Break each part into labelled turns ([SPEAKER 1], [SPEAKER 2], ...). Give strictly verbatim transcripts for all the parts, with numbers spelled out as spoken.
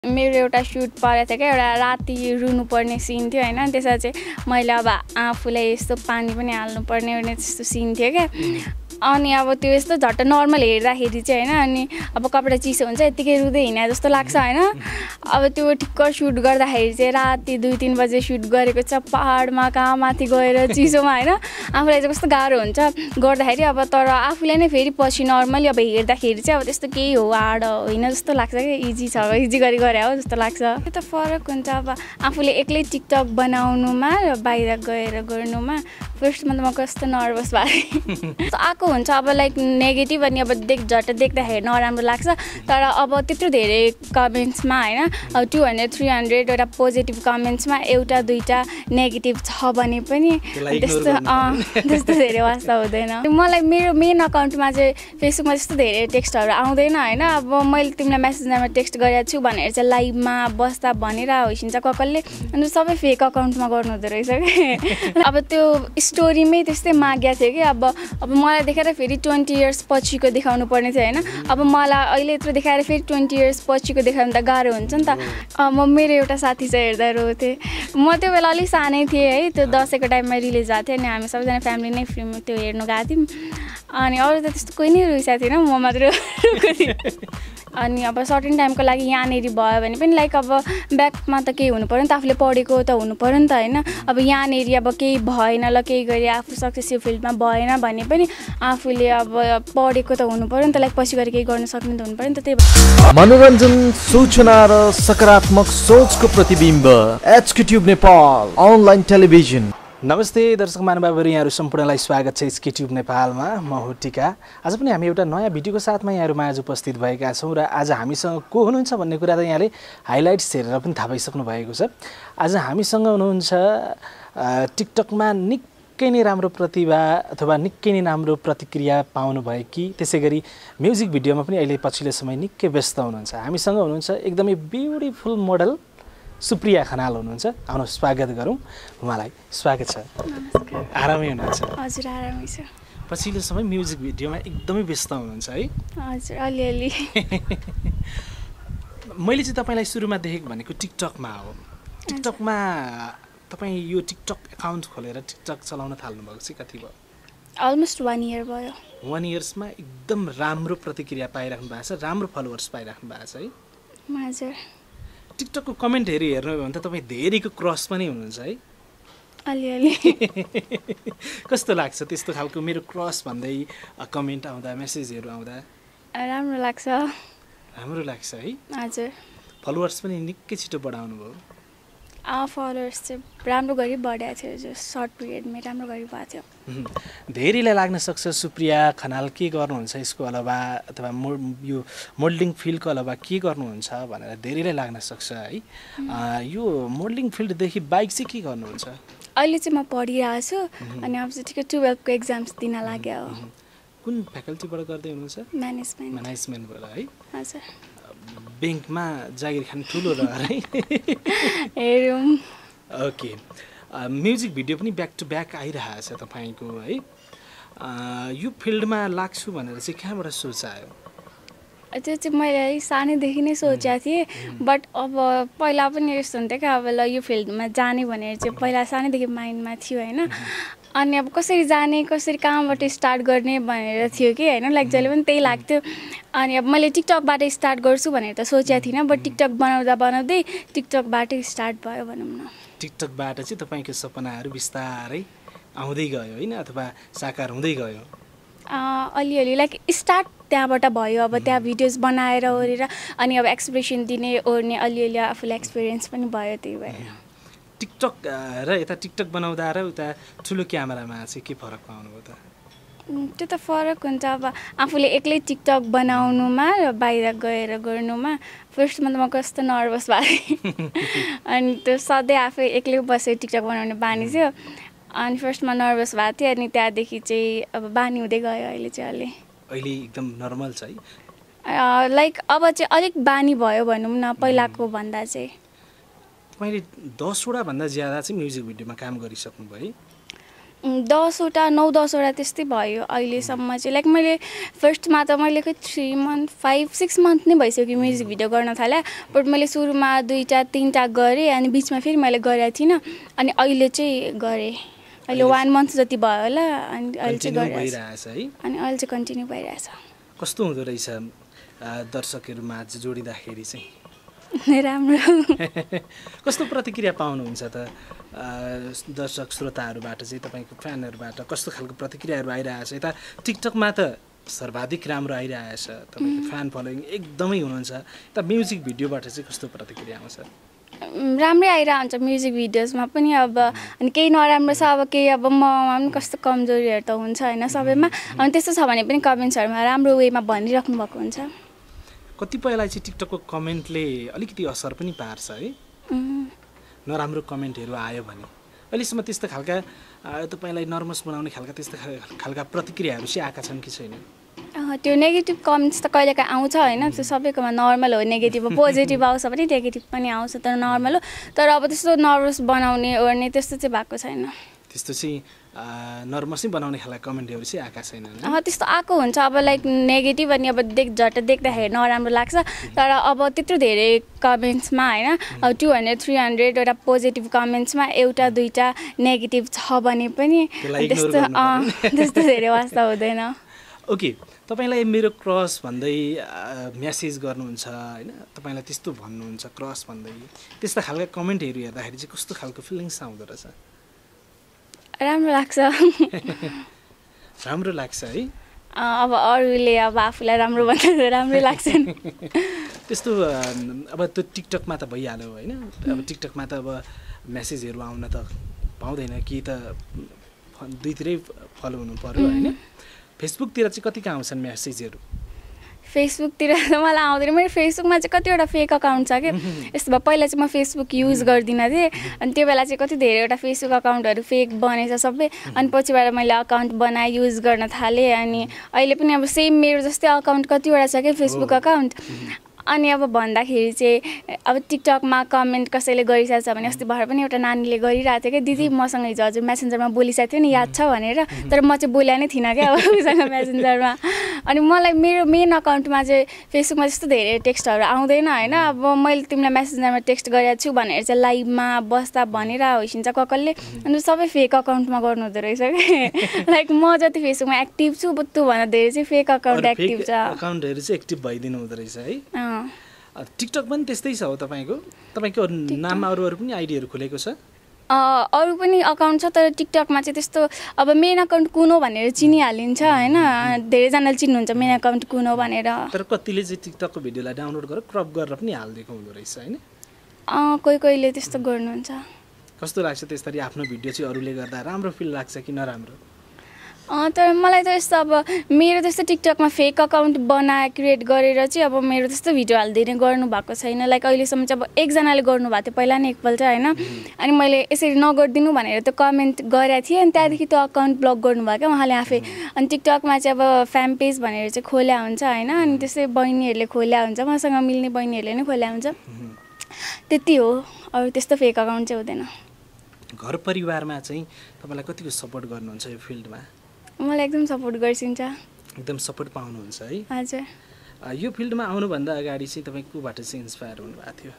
[SPEAKER 1] मेरो एउटा सुट परेको थियो क्या, एउटा राति रुनुपर्ने सिन थियो होइन। त्यसमा चाहिँ मैले अब आफूलाई यस्तो पानी पनि हाल्नुपर्ने भने त्यस्तो सिन थियो क्या। अनि अब त्यो यस्तो झट्ट नर्मल हेर्दाखेरि चाहिँ होइन, अनि अब कपडा चिसो हुन्छ यत्तिकै रुँदै हिँडे जस्तो लाग्छ होइन। अब त्यो ठिक्क सुट गर्दाखेरि चाहिँ राति दुई तिन बजे सुट गरेको छ, पहाडमा कहाँ माथि गएर चिसोमा होइन। आफूलाई चाहिँ कस्तो गाह्रो हुन्छ गर्दाखेरि। अब तर आफूलाई नै फेरि पछि नर्मली अब हेर्दाखेरि चाहिँ अब त्यस्तो केही हो हार्ड होइन जस्तो लाग्छ क्या, इजी छ, इजी गरी गरे हो जस्तो लाग्छ। त्यो त फरक हुन्छ अब आफूले एक्लै टिकटक बनाउनुमा र बाहिर गएर गर्नुमा। फर्स्टमा त म कस्तो नर्भस भएँ आएको हुन्छ अब लाइक नेगेटिभ, अनि अब देख झट्ट देख्दाखेरि नराम्रो लाग्छ। तर अब त्यत्रो धेरै कमेन्ट्समा होइन, अब टु हन्ड्रेड थ्री हन्ड्रेड एउटा पोजिटिभ कमेन्ट्समा एउटा दुईवटा नेगेटिभ छ भने पनि त्यस्तो त्यस्तो धेरै वास्ता हुँदैन। मलाई मेरो मेन अकाउन्टमा चाहिँ फेसबुकमा त्यस्तो धेरै टेक्स्टहरू आउँदैन होइन। अब मैले तिमीलाई मेसेन्जरमा टेक्स्ट गरेको छु भनेर चाहिँ लाइभमा बस्दा भनेर होइसिन्छ ककलले, अनि सबै फेक अकाउन्टमा गर्नु हुँदो रहेछ कि। अब त्यो स्टोरीमै त्यस्तै मागेको थियो कि। अब अब मलाई देखाएर फेरि ट्वेन्टी इयर्स पछिको देखाउनु पर्ने थियो होइन। अब मलाई अहिले यत्रो देखाएर फेरि ट्वेन्टी इयर्स पछिको देखाउनु त गाह्रो हुन्छ नि त। म मेरो एउटा साथी चाहिँ हेर्दा रोथेँ। म त्यो बेला अलिक सानै थिएँ है, त्यो दसैँको टाइममा रिलिज भएको थियो, अनि हामी सबैजना फ्यामिली नै फ्रीमा त्यो हेर्नु गएको थियौँ। अनि अरू त त्यस्तो कोही नै रोइसकेको थिएन, म मात्र रोएको थिएँ। अनि अब सर्टेन टाइमको लागि यहाँनिर भयो भने पनि लाइक अब ब्याकमा त केही हुनु पऱ्यो नि त, आफूले पढेको त हुनु पऱ्यो नि त होइन। अब यहाँनिर अब केही भएन ल, केही गरी आफू सक्सेसफुल फिल्डमा भएन भने पनि आफूले अब पढेको त हुनु पऱ्यो नि त, लाइक पछि गएर केही गर्न सक्ने त हुनु पऱ्यो नि त। त्यही भएर
[SPEAKER 2] मनोरञ्जन, सूचना र सकारात्मक सोचको प्रतिबिम्ब HK tube Nepal online television.
[SPEAKER 3] नमस्ते दर्शक महानुभावहरू, यहाँहरू सम्पूर्णलाई स्वागत छ एचके ट्युब नेपालमा। म हो टिका। आज पनि हामी एउटा नयाँ भिडियोको साथमा यहाँहरूमा आज उपस्थित भएका छौँ र आज हामीसँग को हुनुहुन्छ भन्ने कुरा त यहाँले हाइलाइट्स हेरेर पनि थाहा पाइसक्नु भएको छ। आज हामीसँग हुनुहुन्छ टिकटकमा निकै नै राम्रो प्रतिभा अथवा निकै नै राम्रो प्रतिक्रिया पाउनु भयो कि त्यसै गरी म्युजिक भिडियोमा पनि अहिले पछिल्लो समय निकै व्यस्त हुनुहुन्छ। हामीसँग हुनुहुन्छ एकदमै ब्युटिफुल मोडल सुप्रिया खनाल हुनुहुन्छ। आउनु स्वागत गरौँ, उहाँलाई स्वागत छ। आरामै हुनुहुन्छ?
[SPEAKER 1] हजुर आरामै छ।
[SPEAKER 3] पछिल्लो समय म्युजिक भिडियोमा एकदमै व्यस्त हुनुहुन्छ है?
[SPEAKER 1] हजुर अलिअलि।
[SPEAKER 3] मैले चाहिँ तपाईँलाई सुरुमा देखेको भनेको टिकटकमा हो। टिकटकमा तपाईँ यो टिकटक एकाउन्ट खोलेर टिकटक चलाउन थाल्नुभएको चाहिँ कति भयो?
[SPEAKER 1] अलमोस्ट वान इयर भयो।
[SPEAKER 3] वान इयर्समा एकदम राम्रो प्रतिक्रिया पाइराख्नु भएको छ, राम्रो फलोवर्स पाइराख्नु भएको छ है?
[SPEAKER 1] हजुर।
[SPEAKER 3] टिकटकको कमेन्टहरू हेर्नु हो भने त तपाईँ धेरैको क्रस पनि हुनुहुन्छ है?
[SPEAKER 1] अलिअलि।
[SPEAKER 3] कस्तो लाग्छ त्यस्तो खालको मेरो क्रस भन्दै कमेन्ट आउँदा, मेसेजहरू आउँदा?
[SPEAKER 1] राम्रो लाग्छ।
[SPEAKER 3] राम्रो लाग्छ है?
[SPEAKER 1] हजुर।
[SPEAKER 3] फलोवर्स पनि निकै छिटो बढाउनु भयो?
[SPEAKER 1] फलोवर्स चाहिँ राम्रो गरी बढाएको थियो, जो सर्ट पिरियडमै राम्रो गरी भएको थियो।
[SPEAKER 3] धेरैलाई लाग्न सक्छ सुप्रिया खनाल के गर्नुहुन्छ यसको अलावा, अथवा मो यो मोडलिङ फिल्डको अलावा के गर्नुहुन्छ भनेर धेरैलाई लाग्न सक्छ है। यो मोडलिङ फिल्डदेखि बाइक चाहिँ के गर्नुहुन्छ?
[SPEAKER 1] अहिले चाहिँ म पढिरहेको छु, अनि अब चाहिँ ठिकै टुवेल्भको एक्जाम्स दिन लाग्यो हो।
[SPEAKER 3] कुन फ्याकल्टीबाट गर्दै हुनुहुन्छ?
[SPEAKER 1] म्यानेजमेन्ट।
[SPEAKER 3] म्यानेजमेन्टबाट है?
[SPEAKER 1] हजुर।
[SPEAKER 3] ब्याङ्कमा जागिर खाने ठुलो रहर है?
[SPEAKER 1] हेरौँ।
[SPEAKER 3] ओके। म्युजिक भिडियो पनि ब्याक टु ब्याक आइरहेको छ तपाईँको है? यो फिल्डमा लाग्छु भनेर चाहिँ कहाँबाट सोच आयो?
[SPEAKER 1] त्यो चाहिँ मैले सानैदेखि नै सोचेको थिएँ, बट अब पहिला पनि यस्तो हुन्थ्यो क्या, अब ल यो फिल्डमा जाने भनेर चाहिँ पहिला सानैदेखि माइन्डमा थियो होइन। अनि अब कसरी जाने, कसरी कहाँबाट स्टार्ट गर्ने भनेर थियो कि होइन, लाइक जहिले पनि त्यही लाग्थ्यो। अनि अब मैले टिकटकबाट स्टार्ट गर्छु भनेर त सोचेको थिइनँ, बट टिकटक बनाउँदा बनाउँदै टिकटकबाटै स्टार्ट भयो भनौँ न।
[SPEAKER 3] टिकटकबाट चाहिँ तपाईँको सपनाहरू बिस्तारै आउँदै गयो होइन, अथवा साकार हुँदै गयो?
[SPEAKER 1] अलिअलि लाइक स्टार्ट त्यहाँबाट भयो। अब त्यहाँ भिडियोज बनाएर ओरेर अनि अब एक्सप्रेसन दिने ओर्ने अलिअलि आफूलाई एक्सपिरियन्स पनि भयो, त्यही भएर।
[SPEAKER 3] टिकटक र यता टिकटक बनाउँदा र उता ठुलो क्यामेरामा चाहिँ के फरक पाउनुभयो त?
[SPEAKER 1] त्यो त फरक हुन्छ अब आफूले एक्लै टिकटक बनाउनुमा र बाहिर गएर गर्नुमा। फर्स्टमा त म कस्तो नर्भस भएँ अनि त्यो सधैँ आफै एक्लै बसेर टिकटक बनाउने बानी थियो। अनि फर्स्टमा नर्भस भएको थियो, अनि त्यहाँदेखि चाहिँ अब बानी हुँदै गयो। अहिले चाहिँ अलि
[SPEAKER 3] अहिले एकदम नर्मल छ है?
[SPEAKER 1] लाइक अब चाहिँ अलिक बानी भयो भनौँ न पहिलाको भन्दा चाहिँ।
[SPEAKER 3] तपाईँले दसवटा भन्दा ज्यादा चाहिँ म्युजिक भिडियोमा काम गरिसक्नुभयो है?
[SPEAKER 1] दसवटा नौ दसवटा त्यस्तै भयो अहिलेसम्म चाहिँ लाइक मैले फर्स्टमा त मैले खै three month five six month नै भइसक्यो म्युजिक भिडियो गर्न थालेँ बट मैले सुरुमा दुईवटा तिनवटा गरेँ अनि बिचमा फेरि मैले गरेको थिइनँ अनि अहिले चाहिँ गरेँ अहिले वान मन्थ जति भयो होला अनि अहिले चाहिँ गरिरहेछ
[SPEAKER 3] है
[SPEAKER 1] अनि अहिले चाहिँ कन्टिन्यू भइरहेछ
[SPEAKER 3] कस्तो हुँदो रहेछ दर्शकहरूमा जोडिँदाखेरि चाहिँ
[SPEAKER 1] राम्रो
[SPEAKER 3] कस्तो प्रतिक्रिया पाउनुहुन्छ त दर्शक श्रोताहरूबाट चाहिँ तपाईँको फ्यानहरूबाट कस्तो खालको प्रतिक्रियाहरू आइरहेछ यता टिकटकमा त सर्वाधिक राम्रो आइरहेछ तपाईँको फ्यान फलोइङ एकदमै हुनुहुन्छ यता म्युजिक भिडियोबाट चाहिँ कस्तो प्रतिक्रिया आउँछ
[SPEAKER 1] राम्रै आइरहेको हुन्छ म्युजिक भिडियोजमा पनि अब अनि केही नराम्रो छ अब केही अब ममा पनि कस्तो कमजोरीहरू त हुन्छ होइन सबैमा अनि त्यस्तो छ भने पनि कमेन्ट्सहरूमा राम्रो वेमा भनिराख्नु भएको हुन्छ
[SPEAKER 3] कतिपयलाई चाहिँ टिकटकको कमेन्टले अलिकति असर पनि पार्छ है नराम्रो कमेन्टहरू आयो भने अहिलेसम्म त्यस्तो खालका तपाईँलाई नर्भस बनाउने खालका त्यस्तो खालका प्रतिक्रियाहरू चाहिँ आएका छन् कि छैन
[SPEAKER 1] त्यो नेगेटिभ कमेन्ट्स त कहिलेकाहीँ आउँछ होइन त्यो सबैकोमा नर्मल हो नेगेटिभ पोजिटिभ आउँछ भने नेगेटिभ पनि आउँछ तर नर्मल हो तर अब त्यस्तो नर्भस बनाउने ओर्ने त्यस्तो चाहिँ भएको छैन
[SPEAKER 3] त्यस्तो चाहिँ नर्भस नै बनाउने खालका कमेन्टहरू चाहिँ आएका छैनन्
[SPEAKER 1] त्यस्तो आएको हुन्छ अब लाइक नेगेटिभ अनि अब देख झट्ट देख्दाखेरि नराम्रो लाग्छ तर अब त्यत्रो धेरै कमेन्ट्समा होइन अब टु हन्ड्रेड थ्री हन्ड्रेड एउटा पोजिटिभ कमेन्ट्समा एउटा दुईवटा नेगेटिभ छ भने पनि त्यस्तो त्यस्तो धेरै वास्ता हुँदैन
[SPEAKER 3] ओके तपाईँलाई मेरो क्रस भन्दै म्यासेज गर्नुहुन्छ होइन तपाईँलाई त्यस्तो भन्नुहुन्छ क्रस भन्दै त्यस्ता खालका कमेन्टहरू हेर्दाखेरि चाहिँ कस्तो खालको फिलिङ्स आउँदो रहेछ
[SPEAKER 1] राम्रो लाग्छ
[SPEAKER 3] राम्रो लाग्छ है
[SPEAKER 1] अब अरूले अब आफूलाई राम्रो भन्दा राम्रै लाग्छ
[SPEAKER 3] त्यस्तो अब त्यो टिकटकमा त भइहाल्यो होइन अब टिकटकमा त अब म्यासेजहरू आउन त पाउँदैन कि त दुईतिरै फलो हुनु पर्यो होइन फेसबुकतिर चाहिँ कतिका आउँछन् म्यासेजहरू
[SPEAKER 1] फेसबुकतिर त मलाई आउँदैन मेरो फेसबुकमा चाहिँ कतिवटा फेक अकाउन्ट छ कि यस्तो भयो पहिला चाहिँ म फेसबुक युज गर्दिनँ थिएँ अनि त्यो बेला चाहिँ कति धेरैवटा फेसबुक अकाउन्टहरू फेक बनेछ सबै अनि पछिबाट मैले अकाउन्ट बनाएँ युज गर्न थालेँ अनि अहिले पनि अब सेम मेरो जस्तै अकाउन्ट कतिवटा छ कि फेसबुक अकाउन्ट अनि अब भन्दाखेरि चाहिँ अब टिकटकमा कमेन्ट कसैले गरिरहेको छ भने अस्ति भर्खर पनि एउटा नानीले गरिरहेको थियो कि दिदी मसँग हिजो हजुर मेसेन्जरमा बोलिसकेको थियो नि याद छ भनेर तर म चाहिँ बोल्या नै थिइनँ क्या अब उसँग मेसेन्जरमा अनि मलाई मेरो मेन अकाउन्टमा चाहिँ फेसबुकमा त्यस्तो धेरै टेक्स्टहरू आउँदैन होइन अब मैले तिमीलाई मेसेन्जरमा टेक्स्ट गरेको छु भनेर चाहिँ लाइभमा बस्दा भनेर होइसिन्छ ककलले अनि सबै फेक अकाउन्टमा गर्नु हुँदो रहेछ कि लाइक म जति फेसबुकमा एक्टिभ छु त्योभन्दा धेरै चाहिँ फेक अकाउन्ट एक्टिभ छ
[SPEAKER 3] अकाउन्टहरू चाहिँ एक्टिभ भइदिनु हुँदो रहेछ है टिकटक पनि त्यस्तै छ हो तपाईँको तपाईँको नाममा अरू अरू पनि आइडीहरू खुलेको छ
[SPEAKER 1] अरू पनि अकाउन्ट छ तर टिकटकमा चाहिँ त्यस्तो अब मेन अकाउन्ट कुन हो भनेर चिनिहालिन्छ होइन धेरैजनाले चिन्नुहुन्छ मेन अकाउन्ट कुन हो भनेर
[SPEAKER 3] तर कतिले चाहिँ टिकटकको भिडियोलाई डाउनलोड गरेर क्रप गरेर पनि हालिदिएको हुँदो रहेछ होइन
[SPEAKER 1] कोही कोहीले त्यस्तो गर्नुहुन्छ
[SPEAKER 3] कस्तो लाग्छ त्यसरी आफ्नो भिडियो चाहिँ अरूले गर्दा राम्रो फिल लाग्छ कि नराम्रो
[SPEAKER 1] तर मलाई त यस्तो अब मेरो त्यस्तो टिकटकमा फेक अकाउन्ट बनाए क्रिएट गरेर चाहिँ अब मेरो त्यस्तो भिडियो हालिदिने गर्नु भएको छैन लाइक अहिलेसम्म चाहिँ अब एकजनाले गर्नुभएको थियो पहिला नै एकपल्ट होइन अनि मैले यसरी नगरिदिनु भनेर त्यो कमेन्ट गरेको थिएँ अनि त्यहाँदेखि त्यो अकाउन्ट ब्लक गर्नुभयो क्या उहाँले आफै अनि टिकटकमा चाहिँ अब फ्यान पेज भनेर चाहिँ खोल्या हुन्छ होइन अनि त्यसै बहिनीहरूले खोल्या हुन्छ मसँग मिल्ने बहिनीहरूले नै खोल्या हुन्छ त्यति हो अरू त्यस्तो फेक अकाउन्ट चाहिँ हुँदैन
[SPEAKER 3] घर परिवारमा चाहिँ तपाईँलाई कतिको सपोर्ट गर्नुहुन्छ यो फिल्डमा
[SPEAKER 1] मलाई एकदम सपोर्ट गर्छिन्छ
[SPEAKER 3] एकदम सपोर्ट पाउनुहुन्छ है
[SPEAKER 1] हजुर
[SPEAKER 3] यो फिल्डमा आउनुभन्दा अगाडि चाहिँ तपाईँ कोबाट चाहिँ इन्सपायर हुनुभएको थियो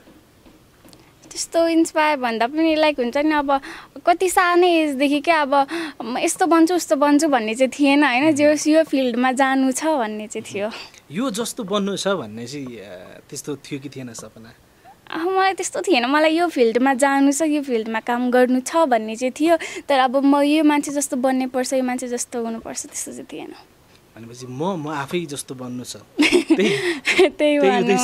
[SPEAKER 1] त्यस्तो इन्सपायर भन्दा पनि लाइक हुन्छ नि अब कति सानै एजदेखि क्या अब यस्तो बन्छु उस्तो बन्छु भन्ने चाहिँ थिएन होइन जो यो फिल्डमा जानु छ भन्ने चाहिँ थियो
[SPEAKER 3] यो जस्तो बन्नु छ भन्ने चाहिँ त्यस्तो थियो कि थिएन सपना
[SPEAKER 1] मलाई त्यस्तो थिएन मलाई यो फिल्डमा जानु छ यो फिल्डमा काम गर्नु छ भन्ने चाहिँ थियो तर अब म यो मान्छे जस्तो बन्ने पर्छ यो मान्छे जस्तो हुनुपर्छ त्यस्तो चाहिँ थिएन
[SPEAKER 3] भनेपछि म म आफै जस्तो बन्नु छ
[SPEAKER 1] त्यही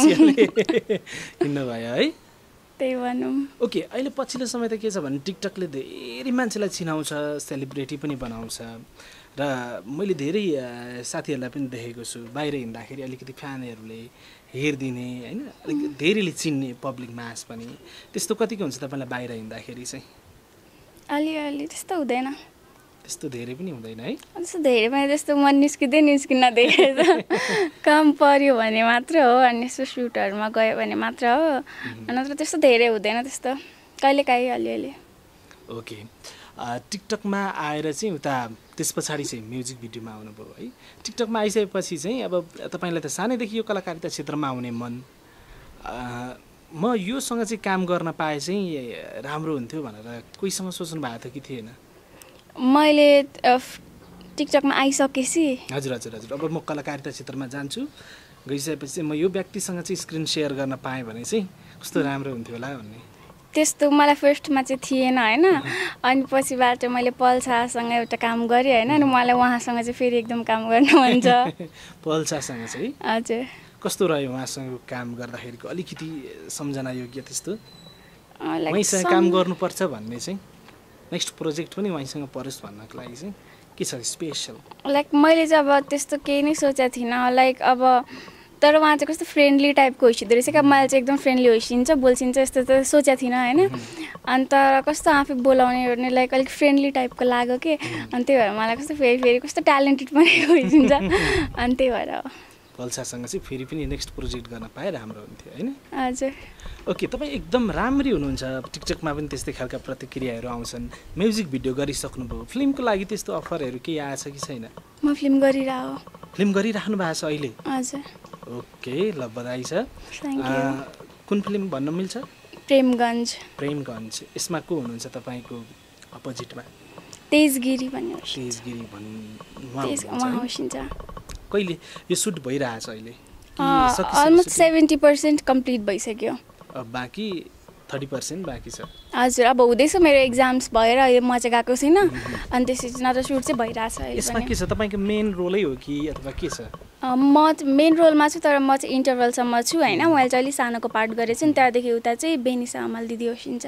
[SPEAKER 3] किन्न भयो है
[SPEAKER 1] त्यही भनौँ
[SPEAKER 3] ओके अहिले पछिल्लो समय त के छ भने टिकटकले धेरै मान्छेलाई चिनाउँछ सेलिब्रेटी पनि बनाउँछ र मैले धेरै साथीहरूलाई पनि देखेको छु बाहिर हिँड्दाखेरि अलिकति फ्यानहरूले हेरिदिने होइन अलिक धेरैले चिन्ने पब्लिक मास पनि त्यस्तो कतिको हुन्छ तपाईँलाई बाहिर हिँड्दाखेरि चाहिँ
[SPEAKER 1] अलिअलि त्यस्तो हुँदैन
[SPEAKER 3] त्यस्तो धेरै पनि हुँदैन है
[SPEAKER 1] त्यस्तो धेरै पनि त्यस्तो म निस्किँदै निस्किन देखेर काम पर्यो भने मात्र हो अनि यस्तो सुटहरूमा गयो भने मात्र हो नत्र त्यस्तो धेरै हुँदैन त्यस्तो कहिलेकाहीँ अलिअलि
[SPEAKER 3] ओके टिकटकमा आएर चाहिँ उता त्यस पछाडि चाहिँ म्युजिक भिडियोमा आउनुभयो है। टिकटकमा आइसकेपछि चाहिँ अब तपाईँलाई त सानैदेखि यो कलाकारिता क्षेत्रमा आउने मन, म योसँग चाहिँ काम गर्न पाए चाहिँ राम्रो हुन्थ्यो भनेर कोहीसँग सोच्नु भएको थियो कि थिएन?
[SPEAKER 1] मैले टिकटकमा आइसकेपछि
[SPEAKER 3] हजुर हजुर हजुर अब म कलाकारिता क्षेत्रमा जान्छु, गइसकेपछि म यो व्यक्तिसँग चाहिँ स्क्रिन सेयर गर्न पाएँ भने चाहिँ कस्तो राम्रो हुन्थ्यो होला भन्ने
[SPEAKER 1] त्यस्तो मलाई फर्स्टमा चाहिँ थिएन होइन। अनि पछिबाट मैले पल्सासँग एउटा काम गरेँ होइन, अनि मलाई उहाँसँग चाहिँ फेरि एकदम काम गर्नु मन छ।
[SPEAKER 3] पल्सासँग चाहिँ
[SPEAKER 1] हजुर
[SPEAKER 3] कस्तो रह्यो उहाँसँग काम गर्दाखेरिको अलिकति सम्झना योग्य त्यस्तो उहाँसँग काम गर्नुपर्छ भन्ने चाहिँ नेक्स्ट प्रोजेक्ट पनि उहाँसँग परोस् भन्नको लागि चाहिँ के छ स्पेसल?
[SPEAKER 1] लाइक मैले चाहिँ अब त्यस्तो केही नै सोचेको थिइनँ, लाइक अब तर उहाँ चाहिँ कस्तो फ्रेन्डली टाइपको होइसिँदो रहेछ क्या, मलाई चाहिँ एकदम फ्रेन्डली होइसिन्छ बोल्सिन्छ यस्तो त सोचेको थिइनँ होइन। अनि तर कस्तो आफै बोलाउने ओर्ने लाइक अलिक फ्रेन्डली टाइपको लाग्यो कि, अनि त्यही भएर मलाई कस्तो फेरि फेरि कस्तो ट्यालेन्टेड पनि होइसिन्छ, अनि त्यही भएर
[SPEAKER 3] पल्सासँग चाहिँ फेरि पनि नेक्स्ट प्रोजेक्ट गर्न पाए राम्रो हुन्थ्यो होइन।
[SPEAKER 1] हजुर
[SPEAKER 3] ओके, तपाईँ एकदम राम्ररी हुनुहुन्छ, टिकटकमा पनि त्यस्तै खालका प्रतिक्रियाहरू आउँछन्, म्युजिक भिडियो गरिसक्नुभयो, फिल्मको लागि त्यस्तो अफरहरू केही आएछ कि छैन?
[SPEAKER 1] म फिल्म गरिरह
[SPEAKER 3] फिल्म गरिराख्नु भएको छ अहिले?
[SPEAKER 1] हजुर।
[SPEAKER 3] ओके, ल बधाई छ।
[SPEAKER 1] Thank you.
[SPEAKER 3] कुन फिल्म भन्न मिल्छ?
[SPEAKER 1] प्रेमगञ्ज।
[SPEAKER 3] प्रेमगञ्ज। यसमा को हुनुहुन्छ तपाईँको अपोजिटमा?
[SPEAKER 1] तेजगिरी भन्ने
[SPEAKER 3] तेजगिरी भन्नु
[SPEAKER 1] उहाँ होइसिन्छ।
[SPEAKER 3] कहिले यो सुट भइरहेछ अहिले?
[SPEAKER 1] अलमोस्ट सेभेन्टी पर्सेन्ट कम्प्लिट भइसक्यो,
[SPEAKER 3] बाँकी थर्टी पर्सेन्ट बाँकी छ।
[SPEAKER 1] हजुर अब हुँदैछ, मेरो एक्जाम्स भएर अहिले म चाहिँ गएको छैन, अनि त्यसपछि नत्र सुट चाहिँ भइरहेछ।
[SPEAKER 3] यसमा के छ, तपाईँको मेन रोलै हो कि अथवा के छ?
[SPEAKER 1] म मेन रोलमा छु, तर म चाहिँ इन्टरभलसम्म छु होइन। मैले चाहिँ अलिक सानोको पार्ट गरेको छु नि, त्यहाँदेखि उता चाहिँ बेनिसा हमाल दिदी होइसिन्छ।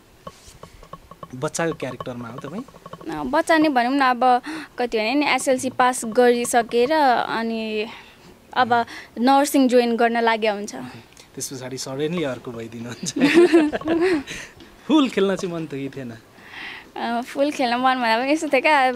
[SPEAKER 3] बच्चाको क्यारेक्टरमा हो तपाईँ?
[SPEAKER 1] बच्चा नै भनौँ न, अब कति भने नि एसएलसी पास गरिसकेर अनि अब नर्सिङ जोइन गर्न लाग्यो हुन्छ,
[SPEAKER 3] त्यस पछाडि सडनली अर्को भइदिनुहुन्छ। फुल खेल्न चाहिँ मन त कि थिएन?
[SPEAKER 1] फुल खेल्न मन भन्दा पनि यस्तो थियो क्या, अब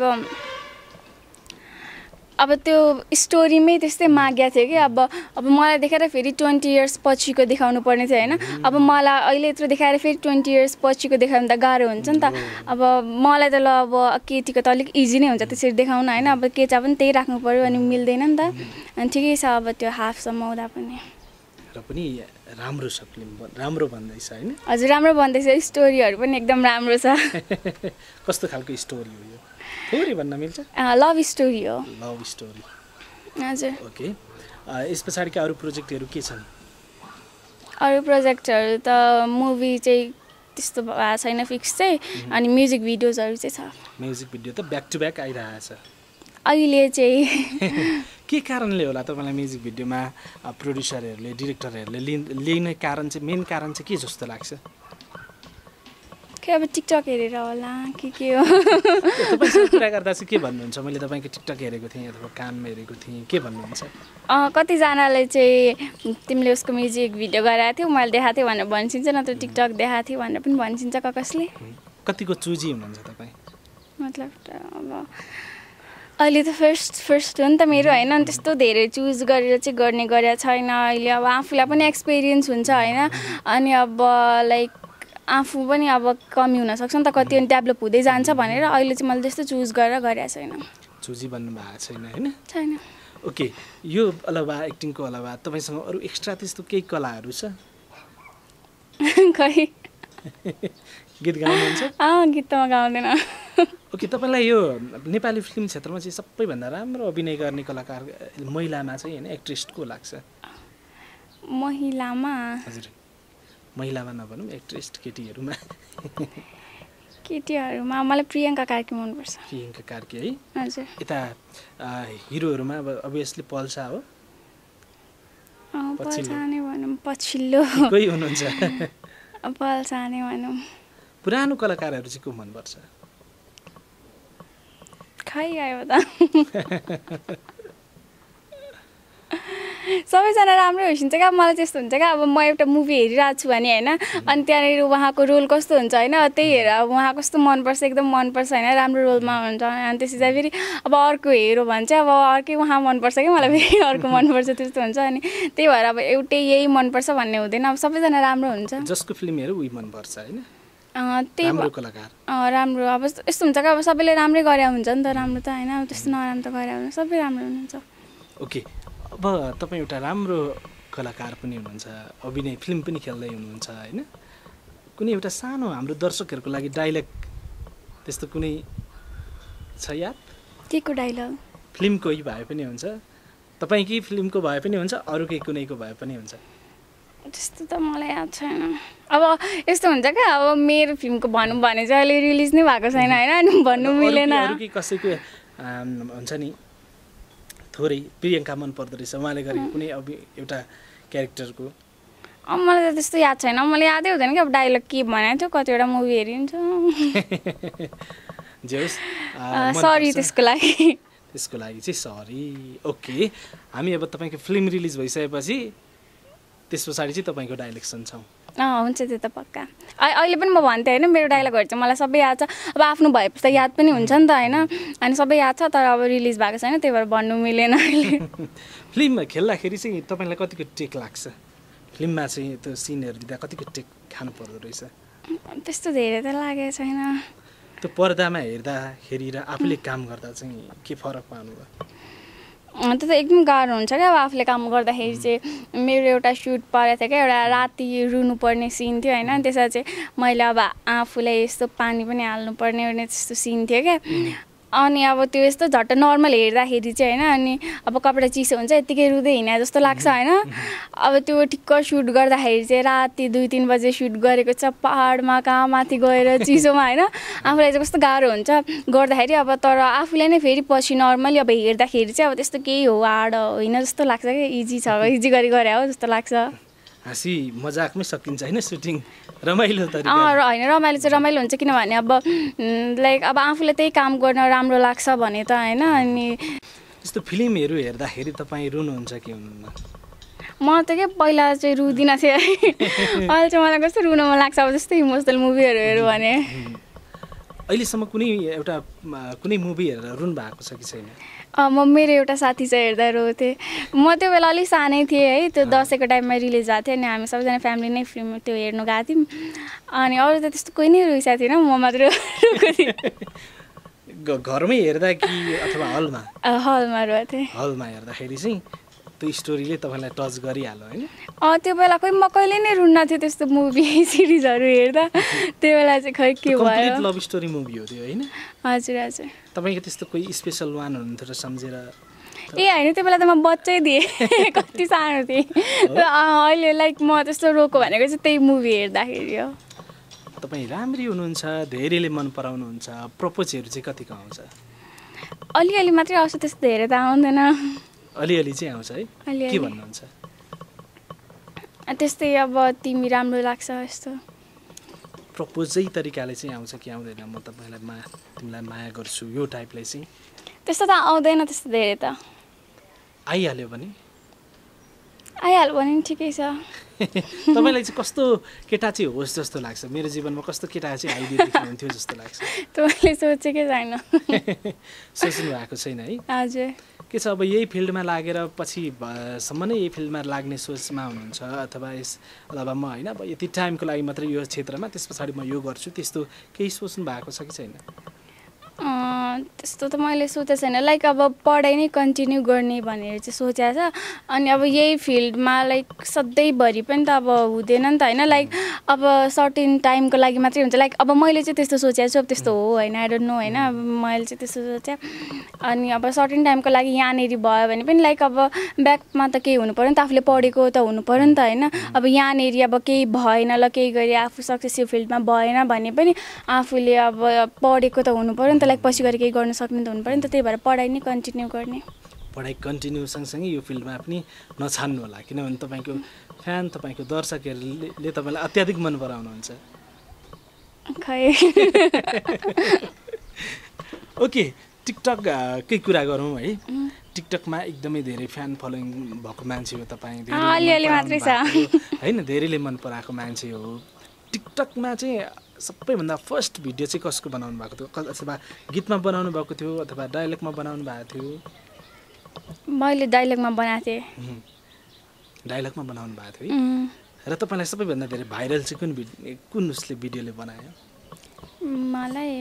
[SPEAKER 1] अब त्यो स्टोरीमै त्यस्तै मागेको थियो कि अब अब मलाई देखाएर फेरि ट्वेन्टी इयर्स पछिको देखाउनु पर्ने थियो होइन। अब मलाई अहिले यत्रो देखाएर फेरि ट्वेन्टी इयर्स पछिको देखाउनु त गाह्रो हुन्छ नि त। अब मलाई त ल अब केटीको त अलिक इजी नै हुन्छ त्यसरी देखाउन होइन, अब केटा पनि त्यही राख्नु पऱ्यो अनि मिल्दैन नि त, अनि ठिकै छ अब त्यो हाफसम्म हुँदा पनि।
[SPEAKER 3] र पनि राम्रो छ फिल्म, राम्रो भन्दैछ होइन? हजुर
[SPEAKER 1] राम्रो भन्दैछ, स्टोरीहरू पनि एकदम राम्रो छ।
[SPEAKER 3] कस्तो खालको स्टोरी हो यो? थोरै भन्न मिल्छ?
[SPEAKER 1] लभ स्टोरी हो।
[SPEAKER 3] लभ स्टोरी,
[SPEAKER 1] हजुर।
[SPEAKER 3] ओके, यस पछाडिका अरू प्रोजेक्टहरू के छन्?
[SPEAKER 1] अरू प्रोजेक्टहरू त मुभी चाहिँ त्यस्तो भएको छैन फिक्स चाहिँ, अनि म्युजिक भिडियोजहरू चाहिँ छ। म्युजिक
[SPEAKER 3] भिडियो त ब्याक टु ब्याक आइरहेछ
[SPEAKER 1] अहिले चाहिँ।
[SPEAKER 3] के कारणले होला तपाईँलाई म्युजिक भिडियोमा प्रोड्युसरहरूले डिरेक्टरहरूले लिने कारण चाहिँ, मेन कारण चाहिँ के जस्तो लाग्छ?
[SPEAKER 1] के अब टिकटक हेरेर होला के के हो?
[SPEAKER 3] तपाईँसँग कुरा गर्दा चाहिँ के भन्नुहुन्छ? मैले तपाईँको टिकटक हेरेको थिएँ अथवा कानमा हेरेको थिएँ, के भन्नुहुन्छ?
[SPEAKER 1] कतिजनाले चाहिँ तिमीले उसको म्युजिक भिडियो गराएको थियौ, मैले देखाएको थिएँ भनेर भनिन्छ, नत्र टिकटक देखाएको थिएँ भनेर पनि भनिन्छ कसले।
[SPEAKER 3] कतिको चुजी हुनुहुन्छ तपाईँ?
[SPEAKER 1] मतलब अब अहिले त फर्स्ट फर्स्ट हो नि त मेरो होइन, अनि त्यस्तो धेरै चुज गरेर चाहिँ गर्ने गरेको छैन अहिले। अब आफूलाई पनि एक्सपिरियन्स हुन्छ होइन, अनि अब लाइक आफू पनि अब कमी हुनसक्छ नि त, कति अनि डेभलप हुँदै जान्छ भनेर अहिले चाहिँ मैले त्यस्तो चुज गरेर गरेको छैन।
[SPEAKER 3] चुजी बन्नु भएको छैन होइन?
[SPEAKER 1] छैन।
[SPEAKER 3] ओके, यो अलावा एक्टिङको अलावा तपाईँसँग अरू एक्स्ट्रा त्यस्तो केही कलाहरू छ?
[SPEAKER 1] खै
[SPEAKER 3] गीत गाउनुहुन्छ?
[SPEAKER 1] अँ गीत त म गाउँदैन।
[SPEAKER 3] ओके, तपाईँलाई यो नेपाली फिल्म क्षेत्रमा चाहिँ सबैभन्दा राम्रो अभिनय गर्ने कलाकार महिलामा चाहिँ होइन एक्ट्रेस को लाग्छ?
[SPEAKER 1] महिलामा?
[SPEAKER 3] हजुर, महिलामा नभनौँ, एक्ट्रेस केटीहरूमा।
[SPEAKER 1] केटीहरूमा मलाई प्रियङ्का कार्की मनपर्छ।
[SPEAKER 3] प्रियङ्का कार्की है?
[SPEAKER 1] हजुर।
[SPEAKER 3] यता हिरोहरूमा अब अभियसली पल्सा हो?
[SPEAKER 1] पल्सा नै भनौँ, पछिल्लो
[SPEAKER 3] कोही हुनुहुन्छ?
[SPEAKER 1] पल्सा नै भनौँ।
[SPEAKER 3] पुरानो कलाकारहरू चाहिँ को मनपर्छ?
[SPEAKER 1] खै आयो त सबैजना राम्रै होइसिन्छ क्या। मलाई त्यस्तो हुन्छ क्या, अब म एउटा मुभी हेरिरहेको छु भने होइन, अनि त्यहाँनिर उहाँको रोल कस्तो हुन्छ होइन, त्यही हेरेर अब उहाँ कस्तो मनपर्छ, एकदम मनपर्छ होइन, राम्रो रोलमा हुन्छ, अनि त्यसपछि चाहिँ फेरि अब अर्को हेरो भने चाहिँ अब अर्कै उहाँ मनपर्छ कि मलाई फेरि अर्को मनपर्छ त्यस्तो हुन्छ। अनि त्यही भएर अब एउटै यही मनपर्छ भन्ने हुँदैन, अब सबैजना राम्रो हुन्छ।
[SPEAKER 3] जसको फिल्म हेरौँ उही मनपर्छ होइन?
[SPEAKER 1] त्यही
[SPEAKER 3] राम्रो कलाकार
[SPEAKER 1] राम्रो अब यस्तो हुन्छ कि अब सबैले राम्रै गरे हुन्छ नि त राम्रो त होइन त्यस्तो नराम्रो त गरे हुनु सबै राम्रो हुनुहुन्छ।
[SPEAKER 3] ओके अब तपाईँ एउटा राम्रो कलाकार पनि हुनुहुन्छ अभिनय फिल्म पनि खेल्दै हुनुहुन्छ होइन कुनै एउटा सानो हाम्रो दर्शकहरूको लागि डाइलग त्यस्तो कुनै छ याद
[SPEAKER 1] के को डाइलग
[SPEAKER 3] फिल्मको भए पनि हुन्छ तपाईँकै फिल्मको भए पनि हुन्छ अरूकै कुनैको भए पनि हुन्छ
[SPEAKER 1] त्यस्तो त मलाई याद छैन अब यस्तो हुन्छ क्या अब मेरो फिल्मको भनौँ भने चाहिँ अहिले रिलिज नै भएको छैन होइन अनि भन्नु मिलेन
[SPEAKER 3] अरूकै कसैको हुन्छ नि थोरै प्रियङ्का मन पर्दो रहेछ उहाँले गरेको कुनै अब एउटा क्यारेक्टरको
[SPEAKER 1] अब मलाई त त्यस्तो याद छैन मलाई यादै हुँदैन कि अब डाइलग के भनेको थियो कतिवटा मुभी हेरिन्छ सरी त्यसको लागि
[SPEAKER 3] त्यसको लागि चाहिँ सरी ओके हामी अब तपाईँको फिल्म रिलिज भइसकेपछि त्यस पछाडि चाहिँ तपाईँको डाइलग सुन्छौँ
[SPEAKER 1] अँ हुन्छ त्यो त पक्का अहिले पनि म भन्थेँ होइन मेरो डाइलगहरू चाहिँ मलाई सबै याद छ अब आफ्नो भएपछि त याद पनि हुन्छ नि त होइन अनि सबै याद छ तर अब रिलिज भएको छैन त्यही भएर भन्नु मिलेन अहिले
[SPEAKER 3] फिल्ममा खेल्दाखेरि चाहिँ तपाईँलाई कतिको टेक लाग्छ फिल्ममा चाहिँ त्यो सिनहरू दिँदा कतिको टेक खानु पर्दो रहेछ
[SPEAKER 1] त्यस्तो धेरै त लागेको छैन
[SPEAKER 3] त्यो पर्दामा हेर्दाखेरि र आफूले काम गर्दा चाहिँ के फरक पाउनुभयो
[SPEAKER 1] त्यो त एकदम गाह्रो हुन्छ क्या अब आफूले काम गर्दाखेरि चाहिँ मेरो एउटा सुट परेको थियो क्या एउटा राति रुनुपर्ने सिन थियो होइन त्यसमा चाहिँ मैले अब आफूलाई यस्तो पानी पनि हाल्नुपर्ने ओर्ने त्यस्तो सिन थियो क्या अनि अब त्यो यस्तो झट्ट नर्मल हेर्दाखेरि चाहिँ होइन अनि अब कपडा चिसो हुन्छ यत्तिकै रुँदै हिँडे जस्तो लाग्छ होइन अब त्यो ठिक्क सुट गर्दाखेरि चाहिँ राति दुई तिन बजे सुट गरेको छ पहाडमा कहाँ माथि गएर चिसोमा होइन आफूलाई चाहिँ कस्तो गाह्रो हुन्छ गर्दाखेरि अब तर आफूलाई नै फेरि पछि नर्मली अब हेर्दाखेरि चाहिँ अब त्यस्तो केही हो हार्ड होइन जस्तो लाग्छ कि इजी छ इजी गरी गरे हो जस्तो लाग्छ
[SPEAKER 3] हाँसी मजाकमै सकिन्छ होइन सुटिङ रमाइलो तरिका
[SPEAKER 1] अँ होइन रमाइलो चाहिँ रमाइलो हुन्छ किनभने अब लाइक अब आफूलाई त्यही काम गर्न राम्रो लाग्छ भने त होइन अनि
[SPEAKER 3] यस्तो फिल्महरू हेर्दाखेरि तपाईँ रुनुहुन्छ कि हुनुहुन्न
[SPEAKER 1] म त के पहिला चाहिँ रुदिनँ थिएँ अहिले चाहिँ मलाई कस्तो रुन मन लाग्छ अब जस्तै इमोसनल मुभीहरू हेऱ्यो भने
[SPEAKER 3] अहिलेसम्म कुनै एउटा कुनै मुभी हेरेर रुनु भएको छ कि छैन
[SPEAKER 1] म मेरो एउटा साथी चाहिँ हेर्दा रोथेँ म त्यो बेला अलिक सानै थिएँ है त्यो दसैँको टाइममा रिलिज भएको थियो अनि हामी सबैजना फ्यामिली नै फिल्म त्यो हेर्नु गएको थियौँ अनि अरू त त्यस्तो कोही नै रोइसकेको थिएन म मात्र रोएको थिएँ
[SPEAKER 3] घरमै हेर्दा कि अथवा हलमा
[SPEAKER 1] हलमा रोएको थिएँ
[SPEAKER 3] हलमा हेर्दाखेरि चाहिँ त्यो स्टोरीले तपाईँलाई टच गरिहाल्यो होइन
[SPEAKER 1] अँ त्यो बेला खोइ म कहिले नै रुन्न थियो त्यस्तो मुभी सिरिजहरू हेर्दा त्यो बेला चाहिँ खै के भयो
[SPEAKER 3] लभ स्टोरी मुभी हो त्यो होइन
[SPEAKER 1] हजुर हजुर
[SPEAKER 3] तपाईँको त्यस्तो कोही स्पेसल वान हुनुहुन्थ्यो र सम्झेर
[SPEAKER 1] ए होइन त्यो बेला त म बच्चै दिएँ कति सानो थिएँ अहिले लाइक म त्यस्तो रोको भनेको चाहिँ त्यही मुभी हेर्दाखेरि हो
[SPEAKER 3] तपाईँ राम्री हुनुहुन्छ धेरैले मन पराउनुहुन्छ प्रपोजहरू चाहिँ कतिको आउँछ
[SPEAKER 1] अलिअलि मात्रै आउँछ त्यस्तो धेरै त आउँदैन
[SPEAKER 3] अलिअलि चाहिँ आउँछ है के भन्नुहुन्छ
[SPEAKER 1] त्यस्तै अब तिमी राम्रो लाग्छ यस्तो
[SPEAKER 3] प्रपोजै तरिकाले चाहिँ आउँछ कि आउँदैन म तपाईँलाई मा तिमीलाई माया गर्छु यो टाइपले चाहिँ
[SPEAKER 1] त्यस्तो त आउँदैन त्यस्तो धेरै त
[SPEAKER 3] आइहाल्यो भने
[SPEAKER 1] आइहाल्यो भने पनि ठिकै छ
[SPEAKER 3] तपाईँलाई चाहिँ कस्तो केटा चाहिँ होस् जस्तो लाग्छ मेरो जीवनमा कस्तो केटा चाहिँ आइदिएको हुन्थ्यो जस्तो लाग्छ
[SPEAKER 1] तपाईँले सोचेकै छैन
[SPEAKER 3] सोच्नु भएको छैन है
[SPEAKER 1] हजुर
[SPEAKER 3] के छ अब यही फिल्डमा लागेर पछि सम्म नै यही फिल्डमा लाग्ने सोचमा हुनुहुन्छ अथवा यस अथवा म होइन अब यति टाइमको लागि मात्र यो क्षेत्रमा त्यस पछाडि म यो गर्छु त्यस्तो केही सोच्नु भएको छ कि छैन
[SPEAKER 1] त्यस्तो त मैले सोचेको छैन लाइक अब पढाइ नै कन्टिन्यू गर्ने भनेर चाहिँ सोचेको छ अनि अब यही फिल्डमा लाइक सधैँभरि पनि त अब हुँदैन नि त होइन लाइक अब सर्टेन टाइमको लागि मात्रै हुन्छ लाइक अब मैले चाहिँ त्यस्तो सोचेको छु अब त्यस्तो हो होइन आई डोन्ट नो होइन अब मैले चाहिँ त्यस्तो सोचेँ अनि अब सर्टेन टाइमको लागि यहाँनिर भयो भने पनि लाइक अब ब्याकमा त केही हुनु पऱ्यो नि त आफूले पढेको त हुनु पऱ्यो नि त होइन अब यहाँनिर अब केही भएन ल केही गरी आफू सक्सेस यो फिल्डमा भएन भने पनि आफूले अब पढेको त हुनु पऱ्यो नि त लाइक पछि गएर केही गर्न सक्ने त हुनु पऱ्यो नि त त्यही भएर पढाइ नै कन्टिन्यू गर्ने
[SPEAKER 3] पढाइ कन्टिन्यू सँगसँगै यो फिल्डमा पनि नछान्नु होला किनभने तपाईँको फ्यान तपाईँको दर्शकहरूले तपाईँलाई अत्याधिक मन पराउनुहुन्छ
[SPEAKER 1] खै
[SPEAKER 3] ओके टिकटककै कुरा गरौँ है टिकटकमा एकदमै धेरै फ्यान फलोइङ भएको मान्छे हो तपाईँ
[SPEAKER 1] अलिअलि मात्रै छ
[SPEAKER 3] होइन धेरैले मन पराएको मान्छे हो टिकटकमा चाहिँ सबैभन्दा फर्स्ट भिडियो चाहिँ कसको बनाउनु भएको थियो अथवा गीतमा बनाउनु भएको थियो अथवा डायलगमा बनाउनु भएको थियो
[SPEAKER 1] मैले डायलगमा बनाएको थिएँ
[SPEAKER 3] डायलगमा बनाउनु भएको थियो है र तपाईँलाई सबैभन्दा धेरै भाइरल चाहिँ कुन कुन उसले भिडियोले बनायो
[SPEAKER 1] मलाई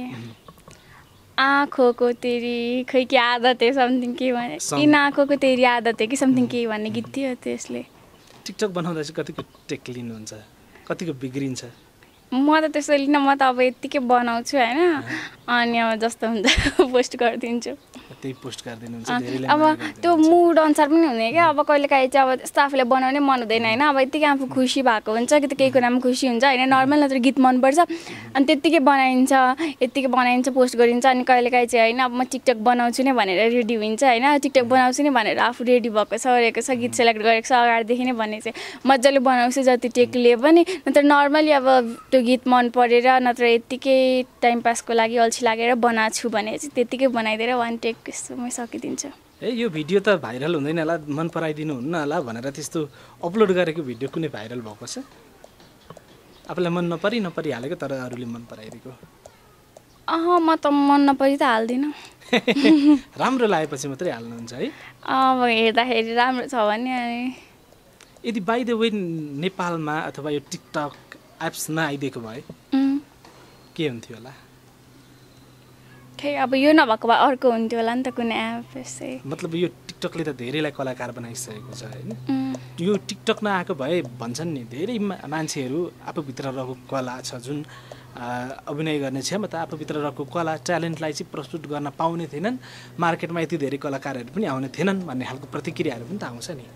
[SPEAKER 1] आँखों को तेरी खै के आदत है समथिङ के भने इन आँखों को तेरी आदत है कि समथिङ के भन्ने गीत थियो त्यसले।
[SPEAKER 3] टिकटक बनाउँदा चाहिँ कतिको टेक लिनुहुन्छ, कतिको बिग्रिन्छ?
[SPEAKER 1] म त त्यसो लिन, म त अब यत्तिकै बनाउँछु होइन, अनि अब जस्तो हुन्छ पोस्ट गरिदिन्छु।
[SPEAKER 3] त्यही पोस्ट गरिदिनुहुन्छ धेरैले।
[SPEAKER 1] अब त्यो मुड अनुसार पनि हुने क्या, अब कहिलेकाहीँ चाहिँ अब त्यस्तो आफूले बनाउनै मन हुँदैन होइन, अब यत्तिकै आफू खुसी भएको हुन्छ कि त केही कुरामा खुसी हुन्छ होइन, नर्मल नत्र गीत मनपर्छ अनि त्यत्तिकै बनाइन्छ, यत्तिकै बनाइन्छ पोस्ट गरिन्छ। अनि कहिलेकाहीँ चाहिँ होइन अब म टिकटक बनाउँछु नै भनेर रेडी हुन्छ होइन, टिकटक बनाउँछु नै भनेर आफू रेडी भएको छ, गरेको छ, गीत सेलेक्ट गरेको छ अगाडिदेखि नै भने चाहिँ मजाले बनाउँछु जति टेकले पनि, नत्र नर्मली अब त्यो गीत मन परेर नत्र यत्तिकै टाइम पासको लागि अल्छी लागेर बनाएको छु भने चाहिँ त्यत्तिकै बनाइदिएर वान टेक यस्तोमै सकिदिन्छ।
[SPEAKER 3] ए यो भिडियो त भाइरल हुँदैन होला, मन पराइदिनु हुन्न होला भनेर त्यस्तो अपलोड गरेको भिडियो कुनै भाइरल भएको छ? आफूलाई मन नपरि नपरिहालेको तर अरूले मन पराइदिएको?
[SPEAKER 1] अह म त मन नपरि त हाल्दिनँ।
[SPEAKER 3] राम्रो लागेपछि मात्रै हाल्नुहुन्छ है?
[SPEAKER 1] अब हेर्दाखेरि राम्रो छ भने अनि।
[SPEAKER 3] यदि बाई द वे नेपालमा अथवा यो टिकटक एप्स नआइदिएको भए के हुन्थ्यो होला?
[SPEAKER 1] खै अब यो नभएको भए अर्को हुन्थ्यो होला नि त कुनै एप यसै।
[SPEAKER 3] मतलब यो टिकटकले त धेरैलाई कलाकार बनाइसकेको छ होइन? यो टिकटक नआएको भए भन्छन् नि धेरै मान्छेहरू आफूभित्र रहेको कला छ जुन अभिनय गर्ने क्षमता, आफूभित्र रहेको कला ट्यालेन्टलाई चाहिँ प्रस्तुत गर्न पाउने थिएनन्, मार्केटमा यति धेरै कलाकारहरू पनि आउने थिएनन् भन्ने खालको प्रतिक्रियाहरू पनि त आउँछ नि।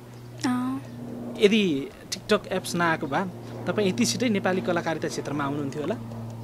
[SPEAKER 3] यदि टिकटक एप्स नआएको भए तपाईँ यति छिटै नेपाली कलाकारिता क्षेत्रमा आउनुहुन्थ्यो होला?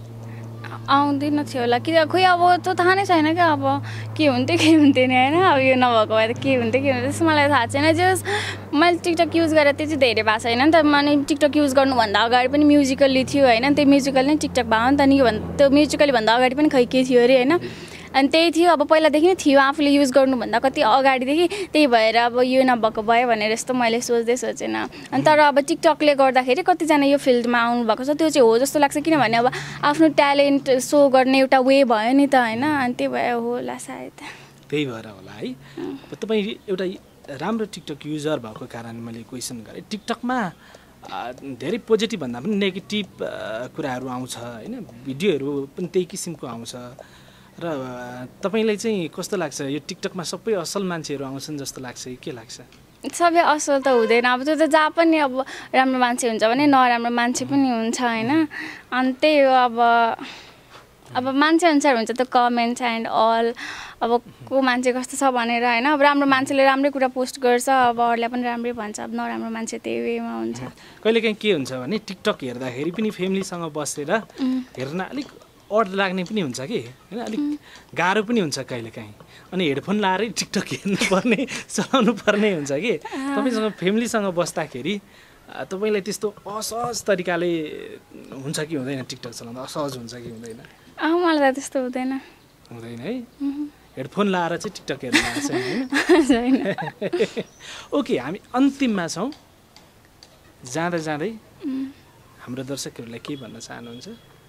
[SPEAKER 1] आउँदैन थियो होला कि खोइ अब त्यो थाहा नै छैन क्या, अब के हुन्थ्यो के हुन्थ्यो नि होइन, अब यो नभएको भए त के हुन्थ्यो के हुन्थ्यो त्यसो मलाई थाहा छैन। जस मैले टिकटक युज गरेर त्यो चाहिँ धेरै भएको छैन नि त, मैले टिकटक युज गर्नुभन्दा अगाडि पनि म्युजिकल्ली थियो होइन, त्यो म्युजिकल नै टिकटक भयो नि त, नि त्यो म्युजिकली भन्दा अगाडि पनि खै के थियो अरे होइन, अनि त्यही थियो अब पहिलादेखि नै थियो आफूले युज गर्नुभन्दा कति अगाडिदेखि, त्यही भएर अब यो नभएको भयो भनेर यस्तो मैले सोच्दै सोचेन। अनि तर अब टिकटकले गर्दाखेरि कतिजना यो फिल्डमा आउनुभएको छ त्यो चाहिँ हो जस्तो लाग्छ, किनभने अब आफ्नो ट्यालेन्ट सो गर्ने एउटा वे भयो नि त होइन, अनि त्यही भएर होला सायद।
[SPEAKER 3] त्यही भएर होला है। तपाईँ एउटा राम्रो टिकटक युजर भएको कारण मैले क्वेसन गरेँ, टिकटकमा धेरै पोजिटिभ भन्दा पनि नेगेटिभ कुराहरू आउँछ होइन, भिडियोहरू पनि त्यही किसिमको आउँछ र तपाईँलाई चाहिँ कस्तो लाग्छ यो टिकटकमा सबै असल मान्छेहरू आउँछन् जस्तो लाग्छ के लाग्छ?
[SPEAKER 1] सबै असल त हुँदैन, अब त्यो त जहाँ पनि अब राम्रो मान्छे हुन्छ भने नराम्रो मान्छे पनि हुन्छ होइन, अनि त्यही हो अब अब मान्छे अनुसार हुन्छ त्यो कमेन्ट्स एन्ड अल, अब को मान्छे कस्तो छ भनेर होइन, अब राम्रो मान्छेले राम्रै कुरा पोस्ट गर्छ, अब अरूलाई पनि राम्रै भन्छ, अब नराम्रो मान्छे त्यही वेमा हुन्छ।
[SPEAKER 3] कहिलेकाहीँ के हुन्छ भने टिकटक हेर्दाखेरि पनि फ्यामिलीसँग बसेर हेर्न अलिक अड लाग्ने पनि हुन्छ कि होइन, अलिक गाह्रो पनि हुन्छ कहिलेकाहीँ, अनि हेडफोन लाएरै टिकटक हेर्नुपर्ने चलाउनु पर्ने हुन्छ कि। तपाईँसँग फ्यामिलीसँग बस्दाखेरि तपाईँलाई त्यस्तो असहज तरिकाले हुन्छ कि हुँदैन? टिकटक चलाउँदा असहज हुन्छ कि हुँदैन?
[SPEAKER 1] अँ मलाई त त्यस्तो हुँदैन।
[SPEAKER 3] हुँदैन है? हेडफोन लाएर चाहिँ टिकटक हेर्नु भएको छैन? ओके, हामी अन्तिममा छौँ, जाँदा जाँदै हाम्रो दर्शकहरूलाई के भन्न चाहनुहुन्छ?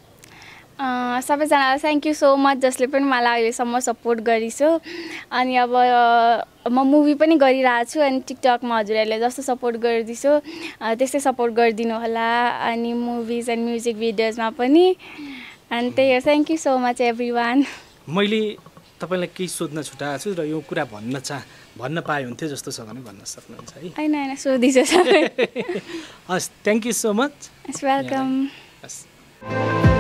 [SPEAKER 1] सबैजनालाई थ्याङ्क यू सो मच जसले पनि मलाई अहिलेसम्म सपोर्ट गरिसो, अनि अब म मुभी पनि गरिरहेको छु अनि टिकटकमा हजुरहरूले जस्तो सपोर्ट गरिदिसो त्यस्तै सपोर्ट गरिदिनु होला, अनि मुभिज एन्ड म्युजिक भिडियोजमा पनि, अनि त्यही हो। Thank you so much everyone.
[SPEAKER 3] मैले तपाईँलाई केही सोध्न छुटाएको छु र यो कुरा भन्न चाह भन्न पाए हुन्थ्यो जस्तो छ भने भन्न सक्नुहुन्छ है?
[SPEAKER 1] होइन होइन सोधिसो।
[SPEAKER 3] हस्, thank you so much.
[SPEAKER 1] Welcome.
[SPEAKER 3] हस्।